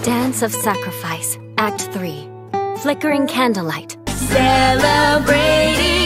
Dance of Sacrifice, Act 3. Flickering Candlelight. Celebrating